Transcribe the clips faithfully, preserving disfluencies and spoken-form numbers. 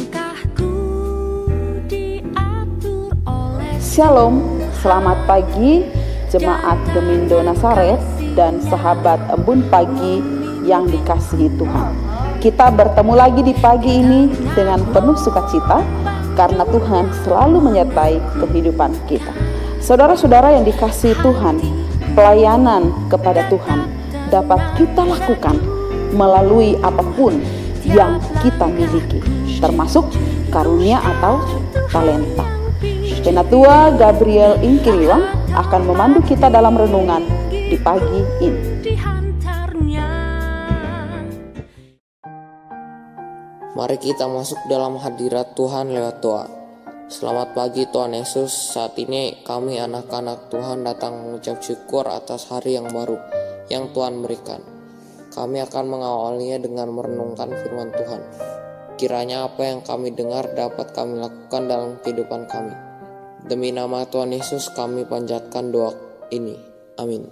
Shalom, selamat pagi Jemaat Gemindo Nazaret dan sahabat Embun Pagi yang dikasihi Tuhan. Kita bertemu lagi di pagi ini dengan penuh sukacita karena Tuhan selalu menyertai kehidupan kita. Saudara-saudara yang dikasihi Tuhan, pelayanan kepada Tuhan dapat kita lakukan melalui apapun yang kita miliki, termasuk karunia atau talenta. Penatua Gabriel Ingkiriwang akan memandu kita dalam renungan di pagi ini. Mari kita masuk dalam hadirat Tuhan lewat doa. Selamat pagi Tuhan Yesus. Saat ini kami anak-anak Tuhan datang mengucap syukur atas hari yang baru yang Tuhan berikan. Kami akan mengawalinya dengan merenungkan firman Tuhan. Kiranya apa yang kami dengar dapat kami lakukan dalam kehidupan kami. Demi nama Tuhan Yesus kami panjatkan doa ini. Amin.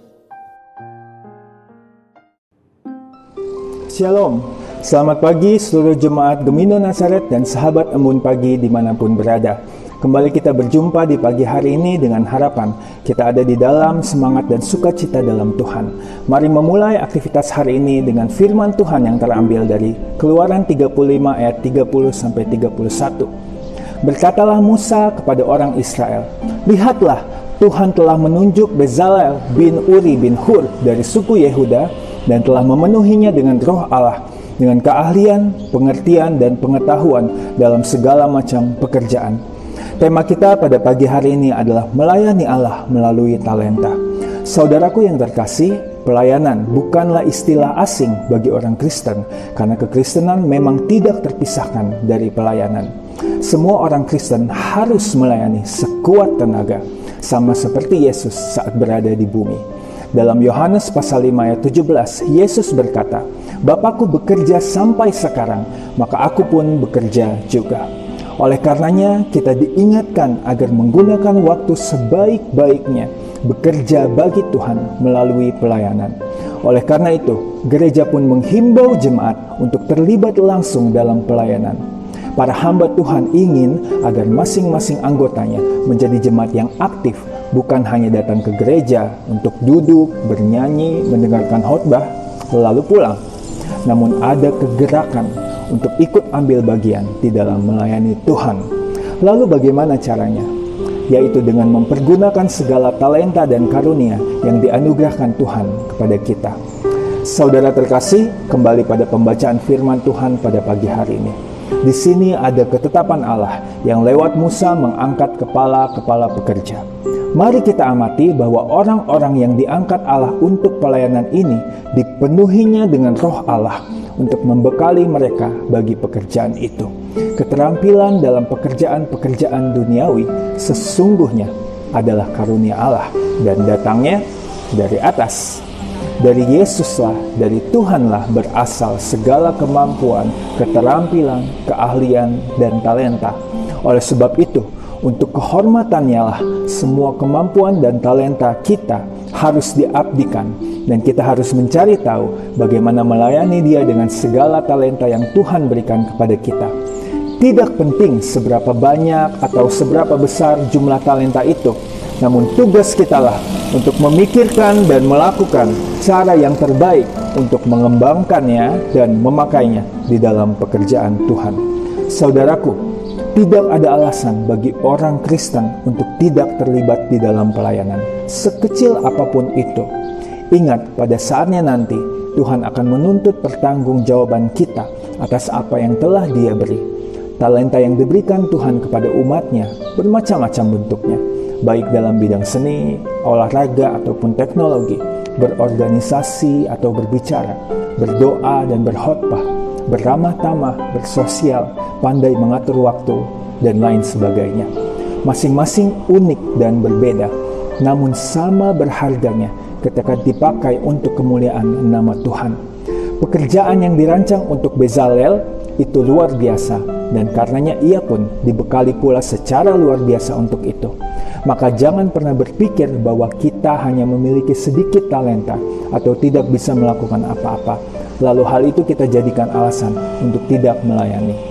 Shalom, selamat pagi seluruh jemaat Gemindo Nazaret dan sahabat Embun Pagi dimanapun berada. Kembali kita berjumpa di pagi hari ini dengan harapan kita ada di dalam semangat dan sukacita dalam Tuhan. Mari memulai aktivitas hari ini dengan firman Tuhan yang terambil dari Keluaran tiga puluh lima ayat tiga puluh sampai tiga puluh satu. Berkatalah Musa kepada orang Israel, lihatlah Tuhan telah menunjuk Bezalel bin Uri bin Hur dari suku Yehuda dan telah memenuhinya dengan roh Allah, dengan keahlian, pengertian, dan pengetahuan dalam segala macam pekerjaan. Tema kita pada pagi hari ini adalah melayani Allah melalui talenta. Saudaraku yang terkasih, pelayanan bukanlah istilah asing bagi orang Kristen, karena kekristenan memang tidak terpisahkan dari pelayanan. Semua orang Kristen harus melayani sekuat tenaga, sama seperti Yesus saat berada di bumi. Dalam Yohanes pasal lima ayat tujuh belas, Yesus berkata, Bapakku bekerja sampai sekarang, maka aku pun bekerja juga. Oleh karenanya, kita diingatkan agar menggunakan waktu sebaik-baiknya bekerja bagi Tuhan melalui pelayanan. Oleh karena itu, gereja pun menghimbau jemaat untuk terlibat langsung dalam pelayanan. Para hamba Tuhan ingin agar masing-masing anggotanya menjadi jemaat yang aktif, bukan hanya datang ke gereja untuk duduk, bernyanyi, mendengarkan khotbah, lalu pulang. Namun ada kegerakan untuk ikut ambil bagian di dalam melayani Tuhan. Lalu bagaimana caranya? Yaitu dengan mempergunakan segala talenta dan karunia yang dianugerahkan Tuhan kepada kita. Saudara terkasih, kembali pada pembacaan firman Tuhan pada pagi hari ini. Di sini ada ketetapan Allah yang lewat Musa mengangkat kepala-kepala pekerja. Mari kita amati bahwa orang-orang yang diangkat Allah untuk pelayanan ini dipenuhinya dengan roh Allah untuk membekali mereka bagi pekerjaan itu. Keterampilan dalam pekerjaan-pekerjaan duniawi sesungguhnya adalah karunia Allah dan datangnya dari atas. Dari Yesuslah, dari Tuhanlah berasal segala kemampuan, keterampilan, keahlian, dan talenta. Oleh sebab itu, untuk kehormatannya lah semua kemampuan dan talenta kita harus diabdikan, dan kita harus mencari tahu bagaimana melayani Dia dengan segala talenta yang Tuhan berikan kepada kita. Tidak penting seberapa banyak atau seberapa besar jumlah talenta itu, namun tugas kita lah untuk memikirkan dan melakukan cara yang terbaik untuk mengembangkannya dan memakainya di dalam pekerjaan Tuhan. Saudaraku, tidak ada alasan bagi orang Kristen untuk tidak terlibat di dalam pelayanan, sekecil apapun itu. Ingat, pada saatnya nanti Tuhan akan menuntut pertanggungjawaban kita atas apa yang telah Dia beri. Talenta yang diberikan Tuhan kepada umatnya bermacam-macam bentuknya, baik dalam bidang seni, olahraga, ataupun teknologi, berorganisasi atau berbicara, berdoa dan berkhotbah, beramah tamah, bersosial, pandai mengatur waktu, dan lain sebagainya. Masing-masing unik dan berbeda, namun sama berharganya ketika dipakai untuk kemuliaan nama Tuhan. Pekerjaan yang dirancang untuk Bezalel itu luar biasa, dan karenanya ia pun dibekali pula secara luar biasa untuk itu. Maka jangan pernah berpikir bahwa kita hanya memiliki sedikit talenta atau tidak bisa melakukan apa-apa, lalu hal itu kita jadikan alasan untuk tidak melayani.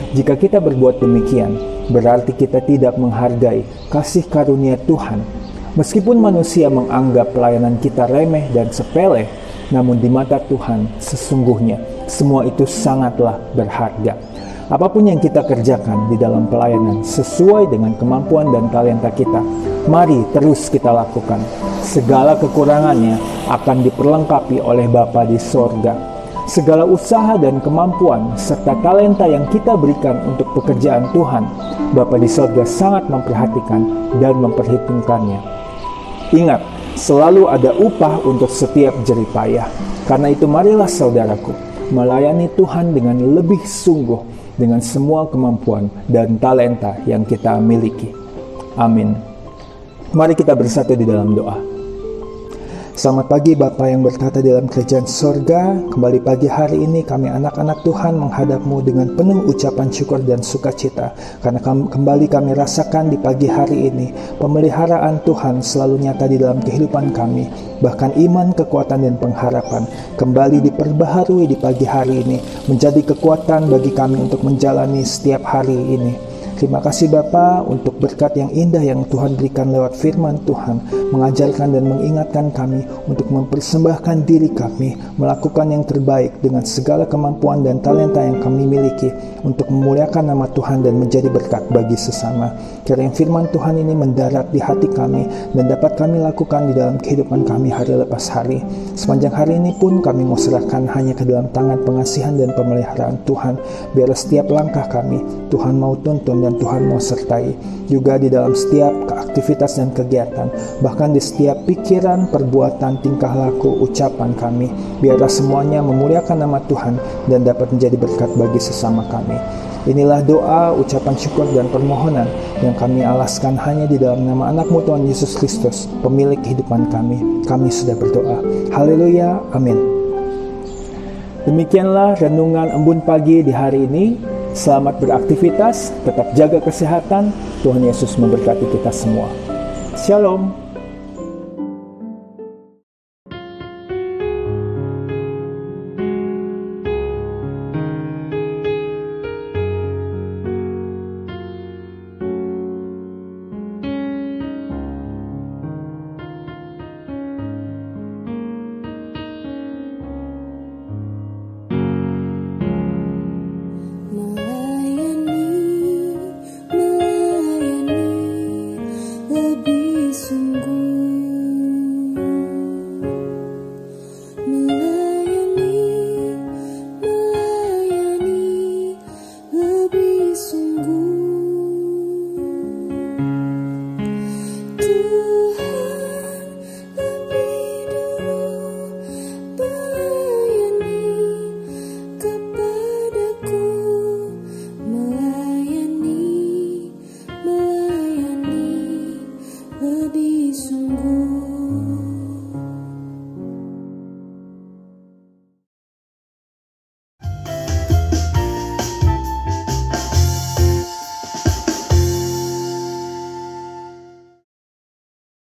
Jika kita berbuat demikian, berarti kita tidak menghargai kasih karunia Tuhan. Meskipun manusia menganggap pelayanan kita remeh dan sepele, namun di mata Tuhan sesungguhnya semua itu sangatlah berharga. Apapun yang kita kerjakan di dalam pelayanan sesuai dengan kemampuan dan talenta kita, mari terus kita lakukan. Segala kekurangannya akan diperlengkapi oleh Bapa di sorga. Segala usaha dan kemampuan serta talenta yang kita berikan untuk pekerjaan Tuhan, Bapa di sorga sangat memperhatikan dan memperhitungkannya. Ingat, selalu ada upah untuk setiap jerih payah. Karena itu marilah saudaraku, melayani Tuhan dengan lebih sungguh, dengan semua kemampuan dan talenta yang kita miliki. Amin. Mari kita bersatu di dalam doa. Selamat pagi Bapa yang bertata dalam kerajaan sorga. Kembali pagi hari ini kami anak-anak Tuhan menghadap-Mu dengan penuh ucapan syukur dan sukacita. Karena kembali kami rasakan di pagi hari ini pemeliharaan Tuhan selalu nyata di dalam kehidupan kami. Bahkan iman, kekuatan, dan pengharapan kembali diperbaharui di pagi hari ini, menjadi kekuatan bagi kami untuk menjalani setiap hari ini. Terima kasih Bapa untuk berkat yang indah yang Tuhan berikan lewat firman Tuhan, mengajarkan dan mengingatkan kami untuk mempersembahkan diri kami, melakukan yang terbaik dengan segala kemampuan dan talenta yang kami miliki untuk memuliakan nama Tuhan dan menjadi berkat bagi sesama. Kiranya firman Tuhan ini mendarat di hati kami dan dapat kami lakukan di dalam kehidupan kami hari lepas hari. Sepanjang hari ini pun kami mau serahkan hanya ke dalam tangan pengasihan dan pemeliharaan Tuhan. Biar setiap langkah kami Tuhan mau tuntun dan Tuhan mau sertai juga di dalam setiap aktivitas dan kegiatan, bahkan di setiap pikiran, perbuatan, tingkah laku, ucapan kami. Biarlah semuanya memuliakan nama Tuhan dan dapat menjadi berkat bagi sesama kami. Inilah doa, ucapan syukur dan permohonan yang kami alaskan hanya di dalam nama anak-Mu Tuhan Yesus Kristus, pemilik kehidupan kami. Kami sudah berdoa. Haleluya, amin. Demikianlah renungan Embun Pagi di hari ini. Selamat beraktivitas, tetap jaga kesehatan. Tuhan Yesus memberkati kita semua. Shalom. Lebih sungguh.